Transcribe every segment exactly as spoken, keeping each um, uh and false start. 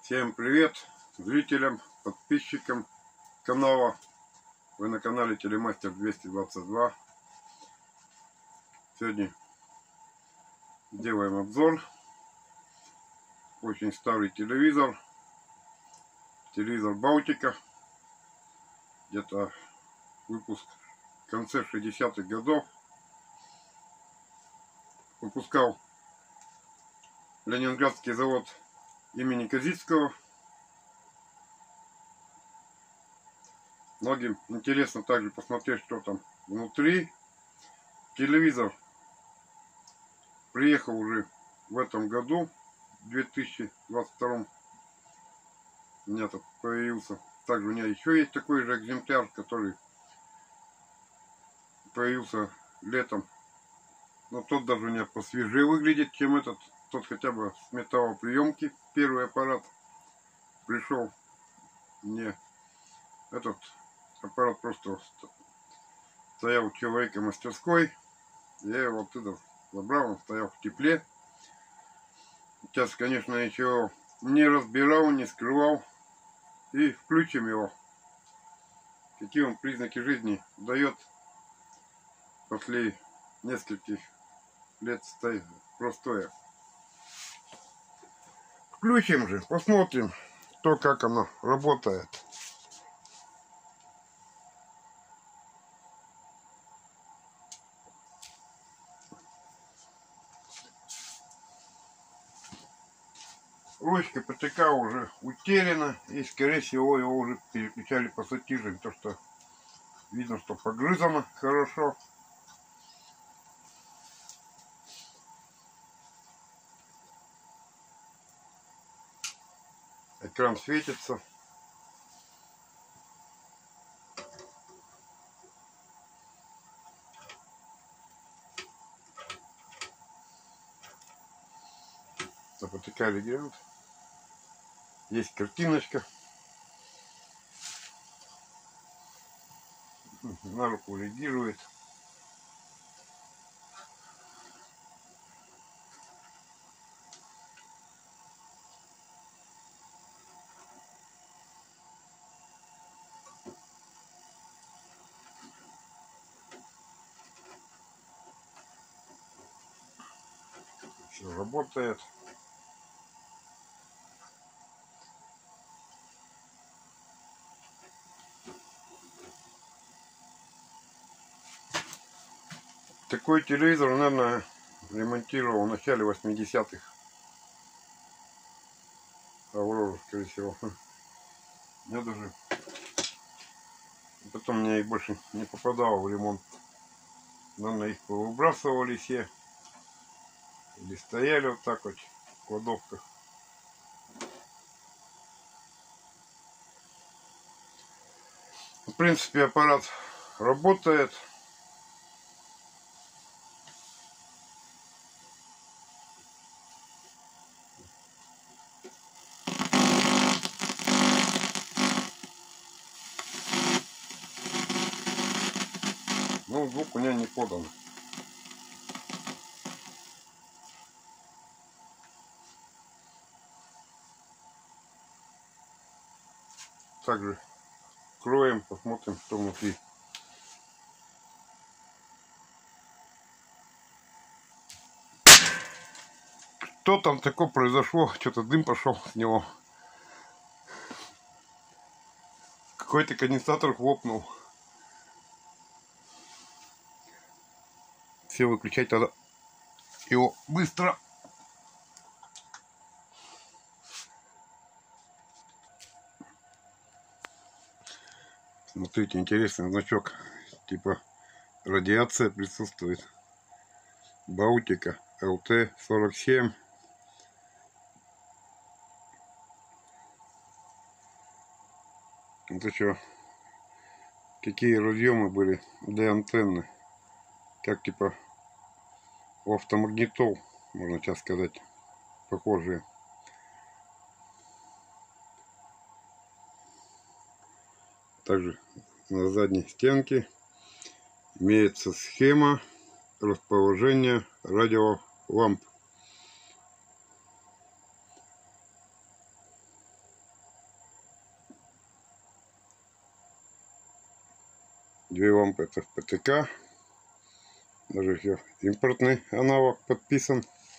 Всем привет зрителям, подписчикам канала. Вы на канале Телемастер двести двадцать два. Сегодня делаем обзор. Очень старый телевизор. Телевизор Балтика. Где-то выпуск в конце шестидесятых годов. Выпускал Ленинградский завод имени Козицкого. Многим интересно также посмотреть, что там внутри. Телевизор приехал уже в этом году, в две тысячи двадцать втором. У меня тут появился. Также у меня еще есть такой же экземпляр, который появился летом. Но тот даже у меня посвежее выглядит, чем этот. Тот хотя бы с металлоприемки. Первый аппарат пришел мне. Этот аппарат просто стоял у человека в мастерской. Я его оттуда забрал, он стоял в тепле. Сейчас, конечно, еще не разбирал, не скрывал. И включим его. Какие он признаки жизни дает после нескольких лет простоя. Включим же, посмотрим, то, как оно работает. Ручка ПТК уже утеряна, и скорее всего его уже переключали пассатижем, то что видно, что погрызано хорошо. Экран светится. ПТК Легенд. Есть картиночка. На руку реагирует. Все работает. Такой телевизор, наверное, ремонтировал в начале восьмидесятых. Аврора, скорее всего. Я даже... Потом мне их больше не попадало в ремонт. Наверное, их повыбрасывали все. Или стояли вот так вот в кладовках. В принципе, аппарат работает. Ну, звук у меня не подан. Также откроем, посмотрим, что внутри. Что там такое произошло? Что-то дым пошел с него. Какой-то конденсатор хлопнул. Все, выключать надо его быстро. Смотрите, интересный значок. Типа радиация присутствует. Балтика эл тэ сорок семь. Это что? Какие разъемы были для антенны? Как типа у автомагнитол, можно сейчас сказать, похожие. Также на задней стенке имеется схема расположения радиоламп. Две лампы это пэ тэ ка. Даже ее импортный аналог подписан.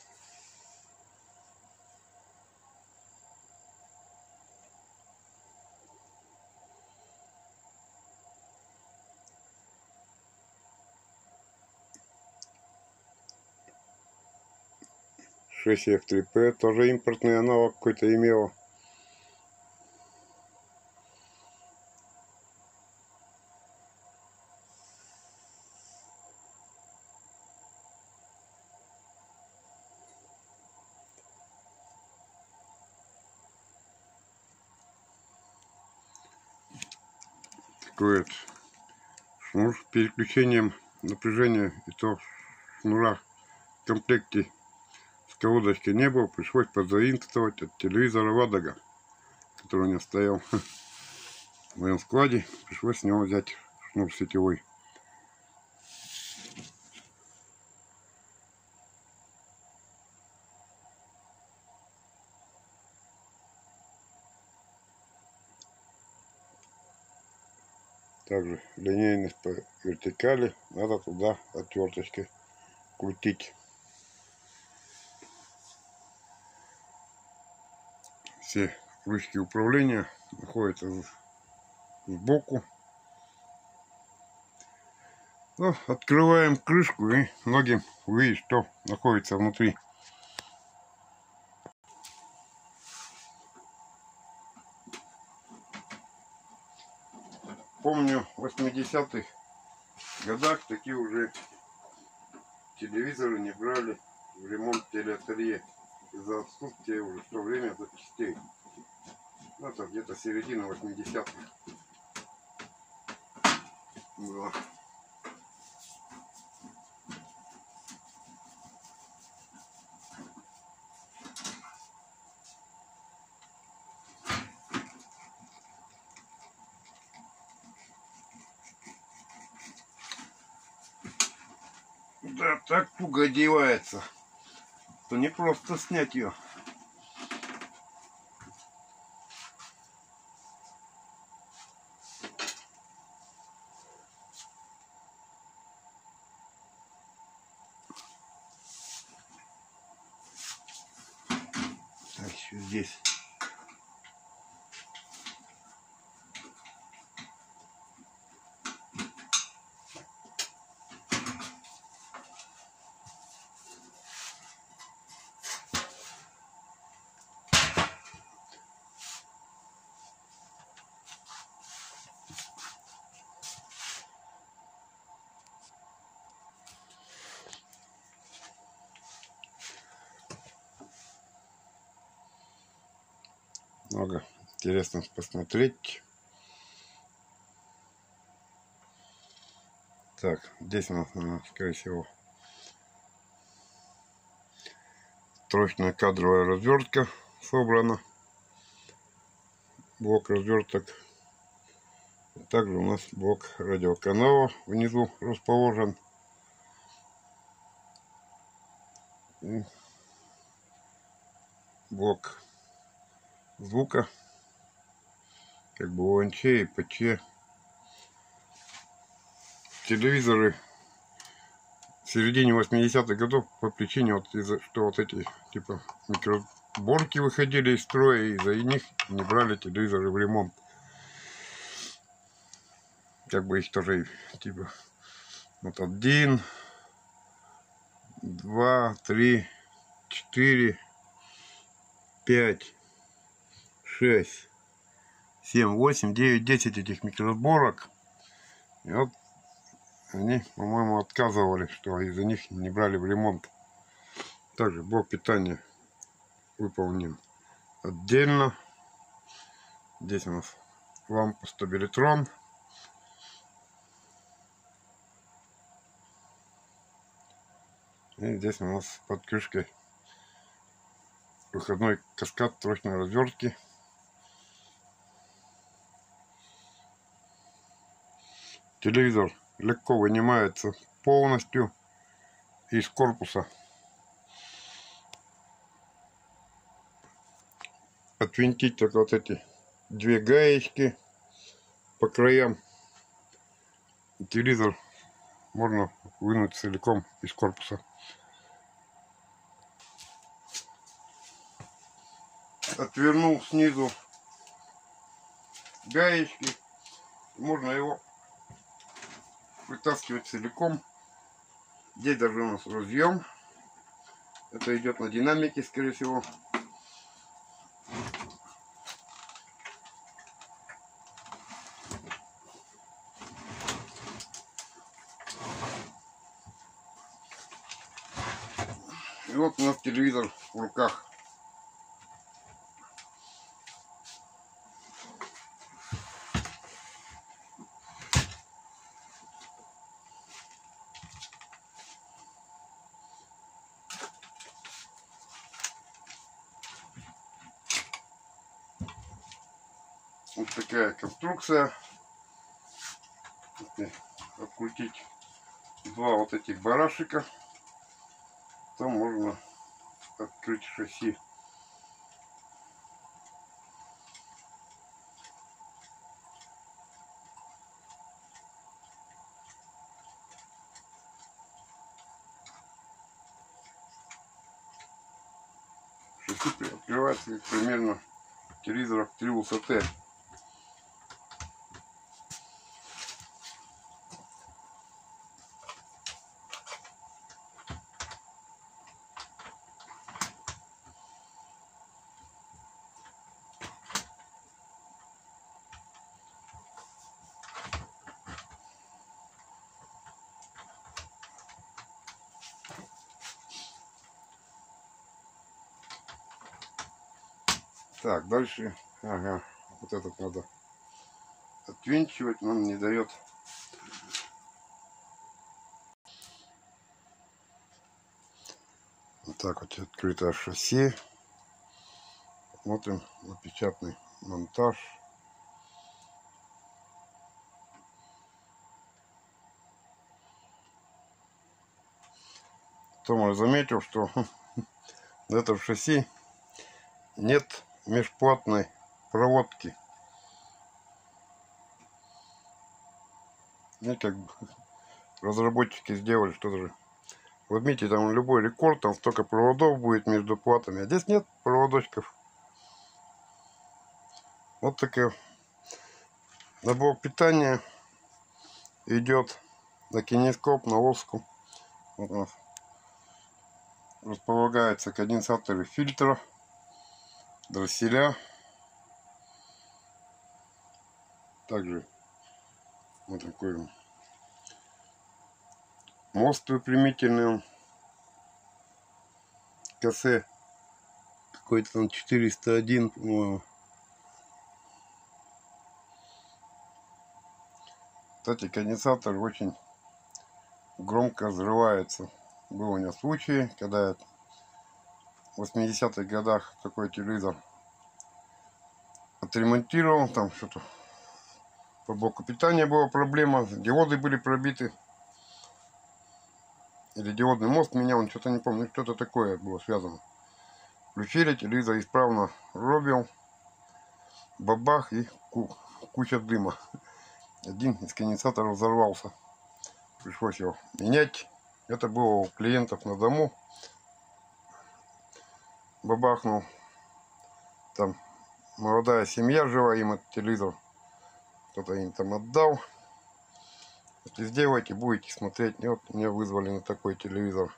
шесть эф три пэ тоже импортный аналог какой-то имел. Такой вот шнур с переключением напряжения, и то шнура в комплекте с колодочкой не было, пришлось подзаимствовать от телевизора Ладога, который у меня стоял в моем складе. Пришлось с него взять шнур сетевой. Также линейность по вертикали надо туда отверточкой крутить. Все ручки управления находятся сбоку. Ну, открываем крышку и многим увидеть, что находится внутри. Помню, в восьмидесятых годах такие уже телевизоры не брали в ремонт телеателье из-за отсутствия уже в то время запчастей. Это где-то середина восьмидесятых было. Да, так пуга одевается, то не просто снять ее. Так, еще здесь. Много интересно посмотреть. Так, здесь у нас, наверное, скорее всего, тросная кадровая развертка собрана. Блок разверток. Также у нас блок радиоканала внизу расположен. И блок звука, как бы о эн че и пэ че. Телевизоры в середине восьмидесятых годов по причине вот из-за что вот эти типа микроборки выходили из строя, и из-за них не брали телевизоры в ремонт. Как бы их тоже типа вот один, два, три, четыре, пять, шесть, семь, восемь, девять, десять этих микроборок. И вот они, по-моему, отказывали, что из-за них не брали в ремонт. Также блок питания выполнен отдельно. Здесь у нас лампа стабилитрон. И здесь у нас под крышкой выходной каскад тросной развертки. Телевизор легко вынимается полностью из корпуса. Отвинтить только вот эти две гаечки по краям. телевизор можно вынуть целиком из корпуса. Отвернул снизу гаечки. Можно его вытаскивать целиком. Здесь даже у нас разъем. Это идет на динамике, скорее всего. И вот у нас телевизор в руках. Вот такая конструкция. Открутить два вот этих барашика, то можно открыть шасси. Шасси открывается примерно телевизоров три высоты. Так, дальше, ага, вот этот надо отвинчивать, нам не дает. Вот так вот открытое шасси. Смотрим на печатный монтаж. Потом я заметил, что на этом шасси нет межплатной проводки. И как бы разработчики сделали что-то же. Возьмите там любой рекорд, там столько проводов будет между платами, а здесь нет проводочков. Вот такой набор питания идет на кинескоп, на воску. Вот у нас располагаются конденсаторы фильтра, дросселя. Также вот такой мост выпрямительный. КС какой-то там четыреста один, по-моему. Кстати, конденсатор очень громко взрывается. Был у меня случай, когда я в восьмидесятых годах такой телевизор отремонтировал. Там что-то по блоку питания была проблема, диоды были пробиты. Или диодный мост менял, он что-то не помню, что-то такое было связано. Включили, телевизор исправно робил, бабах и куча дыма. Один из конденсаторов взорвался. Пришлось его менять. Это было у клиентов на дому. Бабахнул. Там молодая семья жила, им этот телевизор кто-то им там отдал. Если сделаете, будете смотреть. И вот меня вызвали на такой телевизор.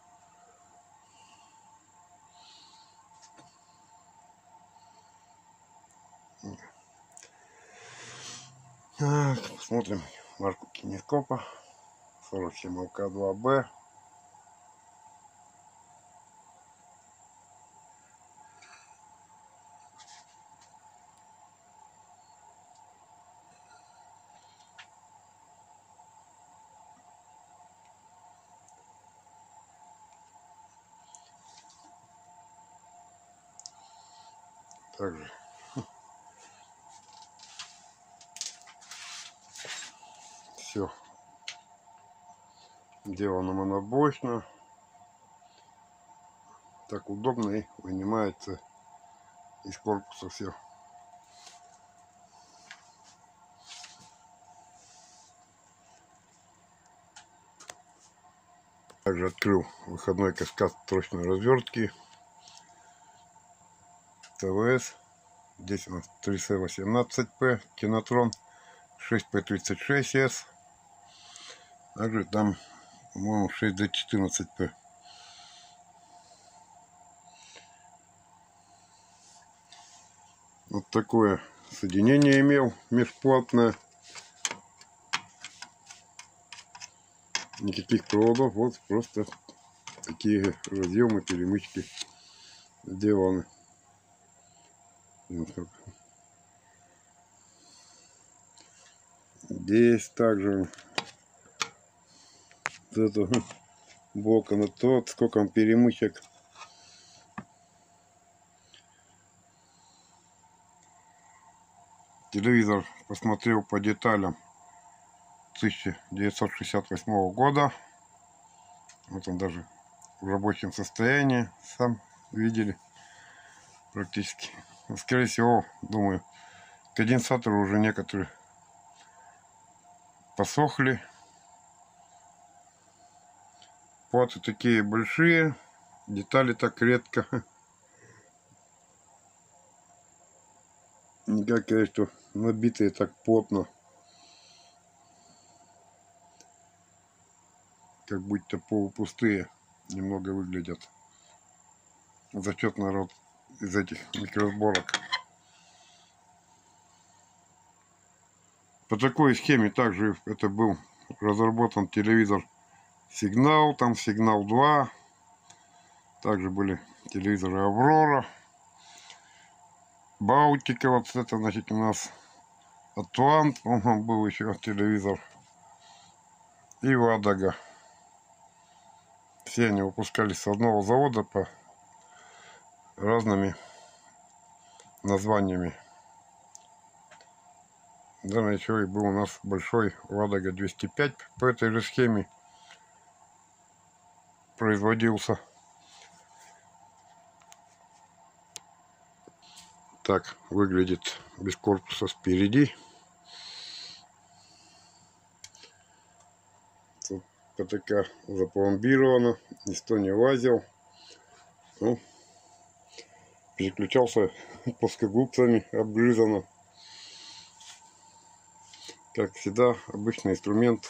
Так, посмотрим марку кинескопа. сорок семь эл ка два бэ. Также все сделано моноблочно. Так удобно и вынимается из корпуса все. Также открыл выходной каскад тросной развертки ТВС. Здесь у нас три С восемнадцать П Кинотрон, шесть П тридцать шесть С. Также там, по-моему, шесть Д четырнадцать П. Вот такое соединение имел межплатное. Никаких проводов, вот просто такие разъемы, перемычки сделаны. Здесь также вот это блока на тот, сколько он перемычек. Телевизор посмотрел по деталям тысяча девятьсот шестьдесят восьмого года. Вот он даже в рабочем состоянии, сам видели практически. Скорее всего, думаю, конденсаторы уже некоторые посохли. Платы такие большие, детали так редко. Никак, конечно, набитые так плотно. Как будто полупустые немного выглядят. За счет, народ, из этих микросборок. По такой схеме также это был разработан телевизор Сигнал, там Сигнал два. Также были телевизоры Аврора, Балтика, вот это, значит, у нас Атлант, по-моему, был еще телевизор, и Ладога. Все они выпускались с одного завода по разными названиями. Да, еще и был у нас большой Ладога двести пять по этой же схеме производился. Так выглядит без корпуса спереди. Тут ПТК запломбировано, никто не лазил. Ну, переключался плоскогубцами, обгрызано. Как всегда, обычный инструмент.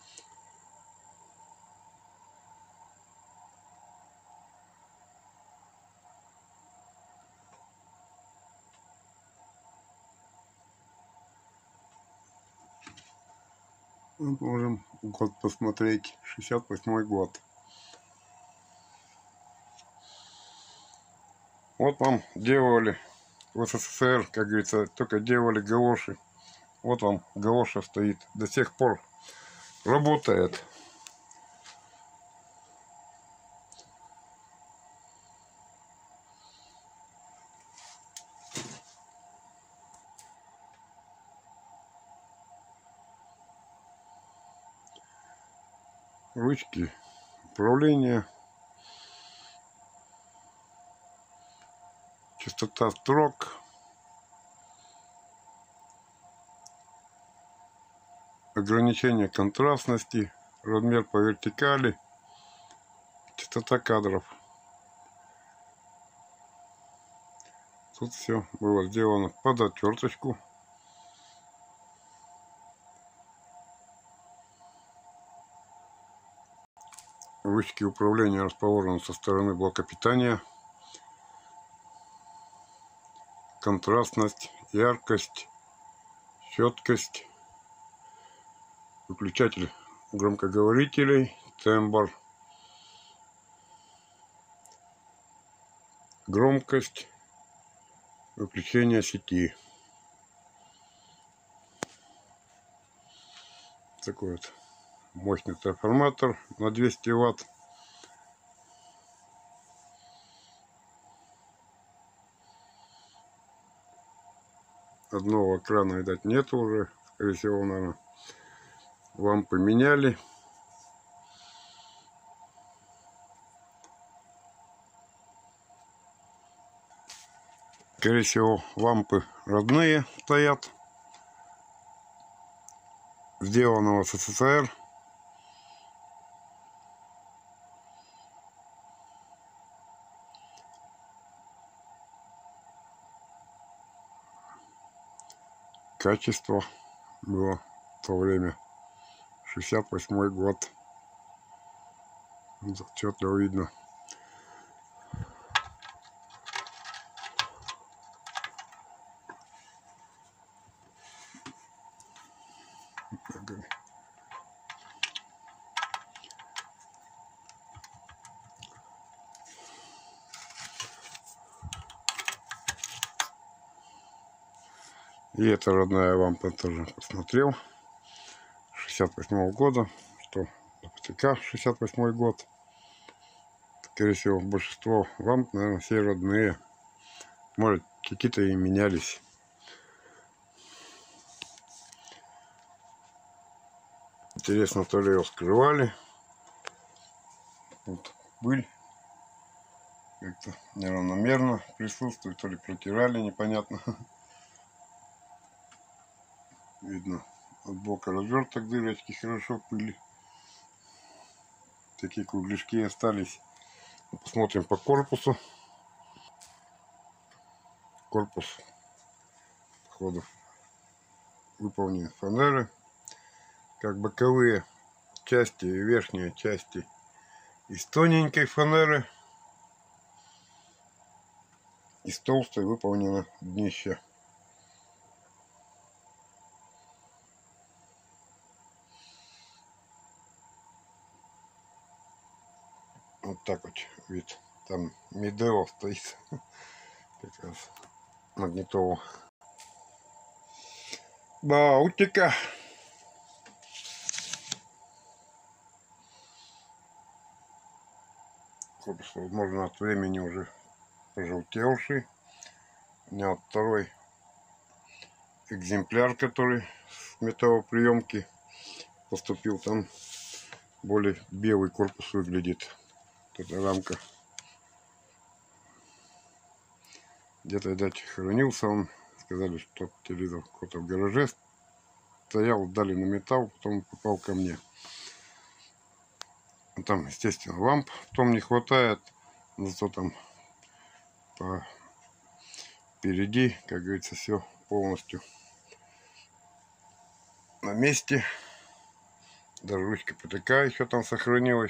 Вот можем год посмотреть, шестьдесят восьмой год. Вот вам делали в СССР, как говорится, только делали галоши. Вот вам галоша стоит, до сих пор работает. Ручки управления, частота строк, ограничение контрастности, размер по вертикали, частота кадров. Тут все было сделано под отверточку. Ручки управления расположены со стороны блока питания. Контрастность, яркость, четкость. Выключатель громкоговорителей, тембр, громкость, выключение сети. Такой вот мощный трансформатор на двести ватт. Одного экрана, видать, нету уже. Скорее всего, наверное, лампы меняли. Скорее всего, лампы родные стоят. Сделано в СССР. качество было в то время. шестьдесят восьмой год. Отчетливо видно. И это родная лампа тоже посмотрел. шестьдесят восьмого года. Что ПТК шестьдесят восьмой год. Скорее всего, большинство ламп, наверное, все родные. Может, какие-то и менялись. Интересно, то ли его скрывали. Вот пыль как-то неравномерно присутствует, то ли протирали, непонятно. Видно, от бока разверток дырочки хорошо пыли. Такие кругляшки остались. Посмотрим по корпусу. Корпус, походу, выполнен фанеры. Как боковые части и верхние части из тоненькой фанеры. Из толстой выполнено днище. Вот так вот вид. Там Медео стоит. Как раз магнитолу. Баутика. Корпус, возможно, от времени уже пожелтевший. У меня вот второй экземпляр, который с металлоприемки поступил. Там более белый корпус выглядит. Эта рамка. Где-то, видать, хранился он. Сказали, что телевизор кто-то в гараже стоял, дали на металл, потом попал ко мне. Там, естественно, ламп в том не хватает. Зато там по... впереди, как говорится, все полностью на месте. Даже ручка ПТК еще там сохранилась.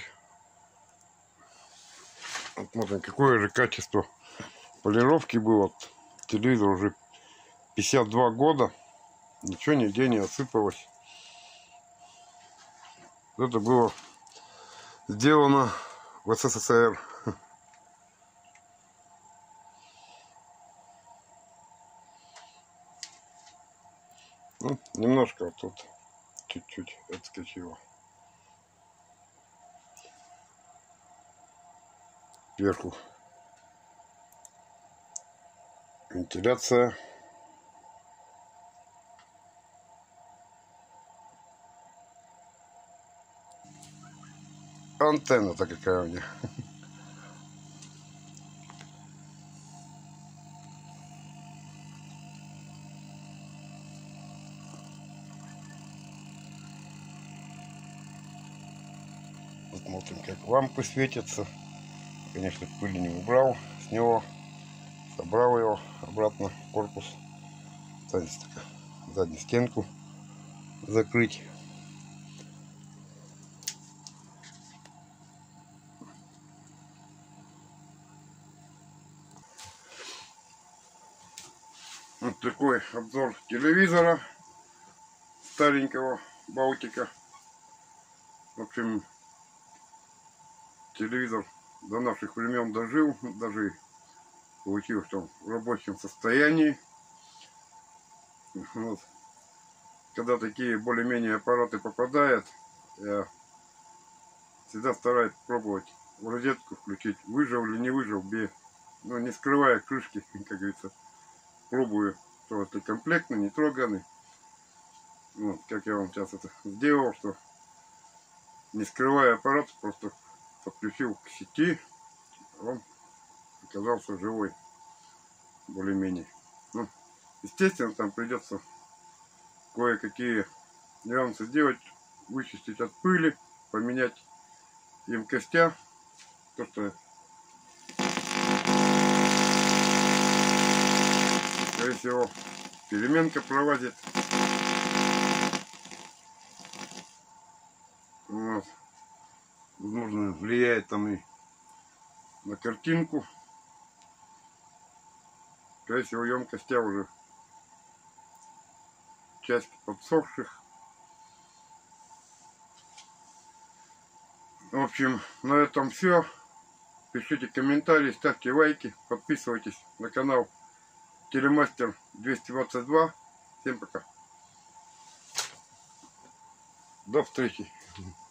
Вот смотрим, какое же качество полировки было. Телевизор уже пятьдесят два года. Ничего нигде не осыпалось. Это было сделано в СССР. Ну, немножко вот тут чуть-чуть отскочило. Сверху вентиляция. Антенна-то какая у меня. Смотрим, как лампы светятся. Конечно, пыли не убрал с него. Собрал его обратно в корпус. Останется только заднюю стенку закрыть. Вот такой обзор телевизора старенького Балтика. В общем, телевизор до наших времен дожил, даже получил, что в рабочем состоянии. Вот. Когда такие более-менее аппараты попадают, я всегда стараюсь пробовать в розетку включить, выжил или не выжил, без, ну, не скрывая крышки, как говорится. Пробую, что это комплектный, не троганный. Вот, как я вам сейчас это сделал, что не скрывая аппарат, просто подключил к сети, он оказался живой, более-менее. Ну, естественно, там придется кое-какие нюансы сделать, вычистить от пыли, поменять емкостя, то что, скорее всего, переменка проводит. возможно, влияет там и на картинку. Скорее всего, емкость уже часть подсохших. В общем, на этом все. Пишите комментарии, ставьте лайки, подписывайтесь на канал Телемастер двести двадцать два. Всем пока. До встречи.